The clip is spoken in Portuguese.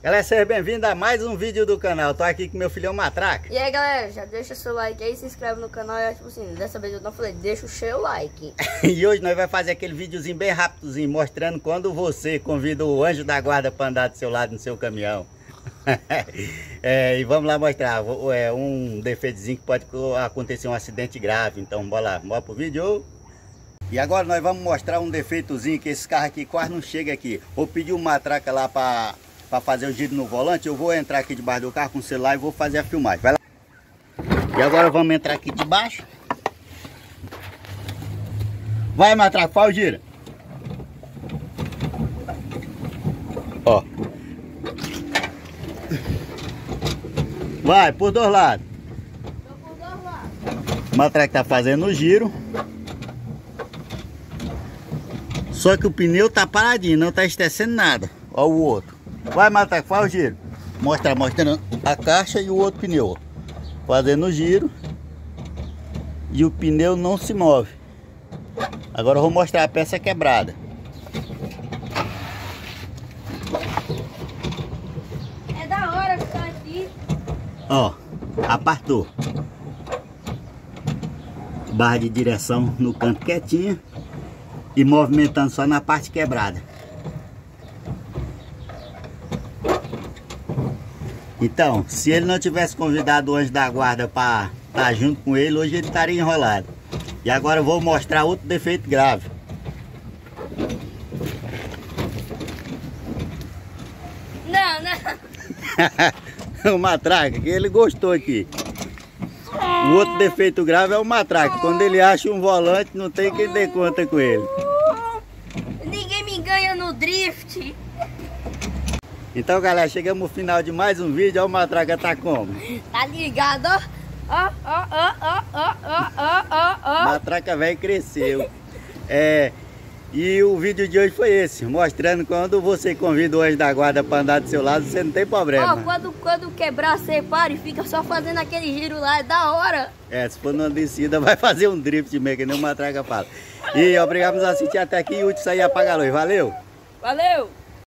Galera, seja bem-vindo a mais um vídeo do canal. Tô aqui com meu filhão Matraca. E aí, galera, já deixa seu like aí, se inscreve no canal. E tipo assim, dessa vez eu não falei, deixa o seu like. E hoje nós vamos fazer aquele videozinho bem rapidozinho, mostrando quando você convida o anjo da guarda para andar do seu lado no seu caminhão. E vamos lá mostrar um defeitozinho que pode acontecer um acidente grave. Então bora pro vídeo. E agora nós vamos mostrar um defeitozinho que esse carro aqui quase não chega aqui. Vou pedir uma Matraca lá para fazer o giro no volante. Eu vou entrar aqui debaixo do carro com o celular e vou fazer a filmagem. Vai lá. E agora vamos entrar aqui debaixo. Vai, Matraca, faz o giro. Ó. Vai, por dois lados. O Matraca tá fazendo o giro. Só que o pneu tá paradinho, não tá estecendo nada. Ó o outro. Vai, Matraca, faz o giro. Mostrando a caixa e o outro pneu. Fazendo o giro. E o pneu não se move. Agora eu vou mostrar a peça quebrada. É da hora ficar aqui. Ó, apartou. Barra de direção no canto quietinho. E movimentando só na parte quebrada. Então, se ele não tivesse convidado o anjo da guarda para estar junto com ele, hoje ele estaria enrolado. E agora eu vou mostrar outro defeito grave. Não. O Matraca, que ele gostou aqui. O outro defeito grave é o Matraca. Quando ele acha um volante, não tem quem dê conta com ele. Ninguém me ganha no drift. Então, galera, chegamos no final de mais um vídeo. Olha o Matraca tá como? Tá ligado, ó? Ó. Matraca velho cresceu. E o vídeo de hoje foi esse, mostrando quando você convida o anjo da guarda para andar do seu lado, você não tem problema. Ó, quando quebrar, você para e fica só fazendo aquele giro lá, é da hora. Se for numa descida, vai fazer um drift mesmo, que nem o Matraca fala. E obrigado por nos assistir até aqui e o último sair apaga a luz. Valeu! Valeu!